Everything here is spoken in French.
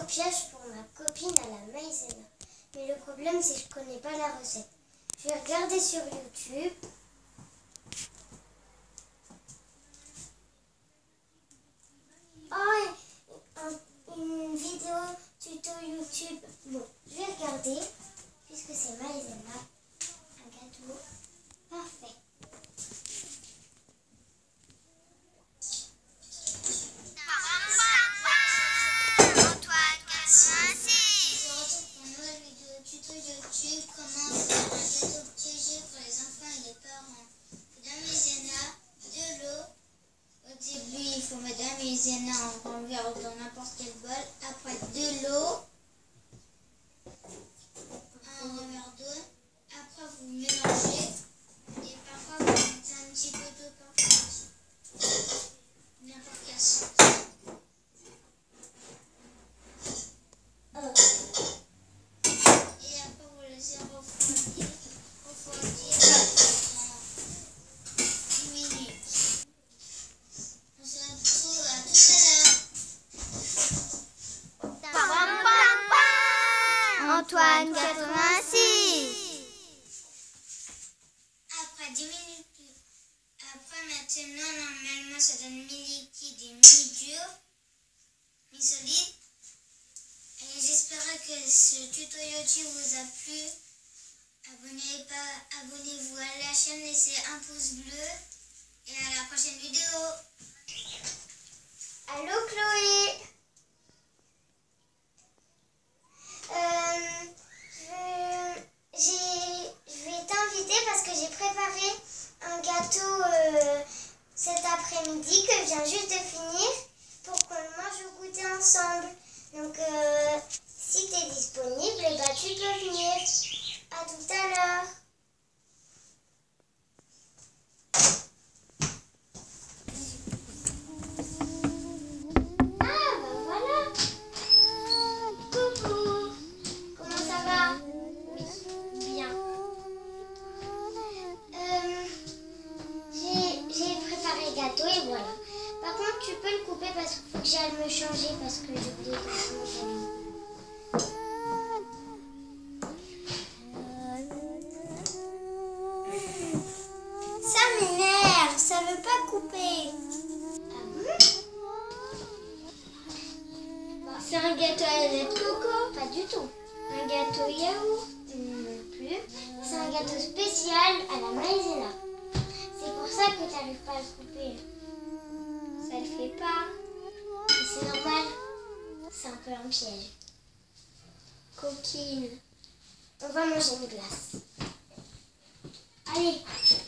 piège pour ma copine à la maïzena. Mais le problème, c'est que je connais pas la recette. Je vais regarder sur YouTube. Oh, une vidéo tuto YouTube. Bon, je vais regarder, puisque c'est maïzena. Un gâteau parfait. YouTube, comment faire un gâteau piégé pour les enfants et les parents. De la maïzena, de l'eau. Au début, il faut mettre de la maïzena en grand verre ou dans n'importe quel bol. Après, de l'eau, un grand verre d'eau. Après, vous mélangez. Et parfois, vous mettez un petit peu d'eau parfois. N'importe quelle sauce. Antoine 86. Après 10 minutes, après maintenant, normalement, ça donne mi-liquide et mi-dur, mi-solide. Et j'espère que ce tuto YouTube vous a plu. Abonnez-vous à la chaîne, laissez un pouce bleu. Et à la prochaine vidéo. Allô Chloé. Je vais t'inviter parce que j'ai préparé un gâteau cet après-midi que je viens juste de finir pour qu'on le mange au goûter ensemble. Donc si tu es disponible, bah, tu peux venir. À tout à l'heure. Et voilà. Par contre, tu peux le couper parce qu'il faut que j'aille me changer parce que j'ai oublié de changer. Ça m'énerve, ça veut pas couper. Ah bon? C'est un gâteau à la noix de coco? Pas du tout. Un gâteau yaourt? Non plus. C'est un gâteau spécial à la maïzena. C'est pour ça que tu n'arrives pas à le couper. Ça le fait pas. Et c'est normal. C'est un peu un piège. Coquine. On va manger une glace. Allez.